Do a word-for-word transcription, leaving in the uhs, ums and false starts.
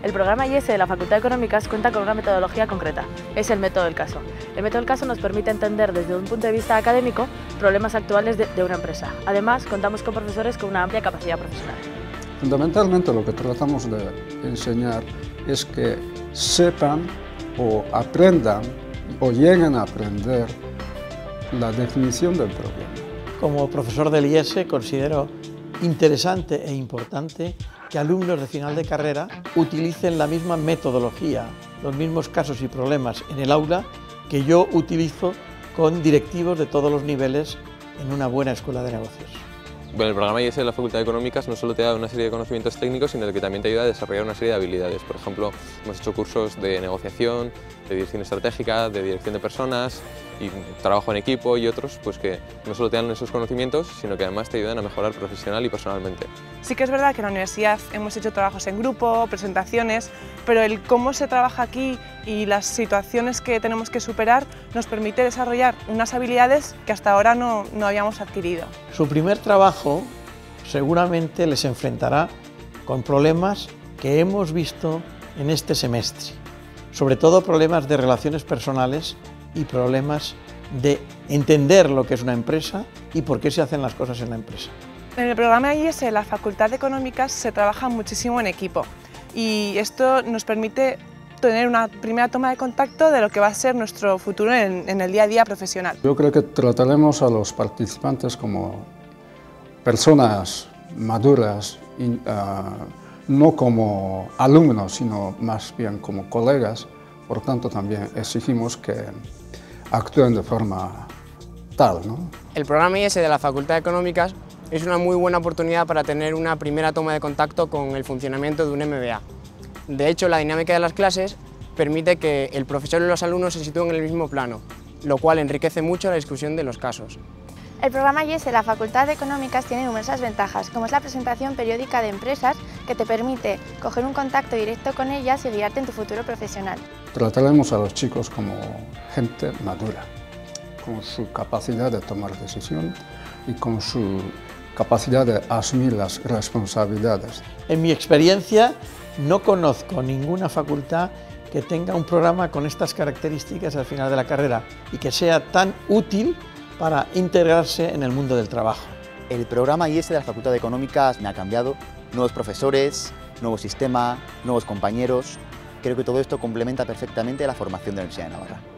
El programa I E S de la Facultad de Económicas cuenta con una metodología concreta, es el método del caso. El método del caso nos permite entender desde un punto de vista académico problemas actuales de, de una empresa. Además, contamos con profesores con una amplia capacidad profesional. Fundamentalmente lo que tratamos de enseñar es que sepan o aprendan o lleguen a aprender la definición del problema. Como profesor del I E S considero interesante e importante que alumnos de final de carrera utilicen la misma metodología, los mismos casos y problemas en el aula que yo utilizo con directivos de todos los niveles en una buena escuela de negocios. Bueno, el programa I E S de la Facultad de Económicas no solo te da una serie de conocimientos técnicos, sino que también te ayuda a desarrollar una serie de habilidades. Por ejemplo, hemos hecho cursos de negociación, de dirección estratégica, de dirección de personas y trabajo en equipo y otros, pues que no solo te dan esos conocimientos, sino que además te ayudan a mejorar profesional y personalmente. Sí que es verdad que en la universidad hemos hecho trabajos en grupo, presentaciones, pero el cómo se trabaja aquí y las situaciones que tenemos que superar nos permite desarrollar unas habilidades que hasta ahora no, no habíamos adquirido. Su primer trabajo seguramente les enfrentará con problemas que hemos visto en este semestre, sobre todo problemas de relaciones personales y problemas de entender lo que es una empresa y por qué se hacen las cosas en la empresa. En el programa I E S de la Facultad de Económicas se trabaja muchísimo en equipo y esto nos permite tener una primera toma de contacto de lo que va a ser nuestro futuro en, en el día a día profesional. Yo creo que trataremos a los participantes como personas maduras, y, uh, no como alumnos, sino más bien como colegas. Por tanto, también exigimos que actúen de forma tal, ¿no? El programa I E S de la Facultad de Económicas es una muy buena oportunidad para tener una primera toma de contacto con el funcionamiento de un M B A. De hecho, la dinámica de las clases permite que el profesor y los alumnos se sitúen en el mismo plano, lo cual enriquece mucho la discusión de los casos. El programa I E S de la Facultad de Económicas tiene numerosas ventajas, como es la presentación periódica de empresas que te permite coger un contacto directo con ellas y guiarte en tu futuro profesional. Trataremos a los chicos como gente madura, con su capacidad de tomar decisión y con su capacidad de asumir las responsabilidades. En mi experiencia, no conozco ninguna facultad que tenga un programa con estas características al final de la carrera y que sea tan útil para integrarse en el mundo del trabajo. El programa I E S de la Facultad de Económicas me ha cambiado. Nuevos profesores, nuevo sistema, nuevos compañeros. Creo que todo esto complementa perfectamente la formación de la Universidad de Navarra.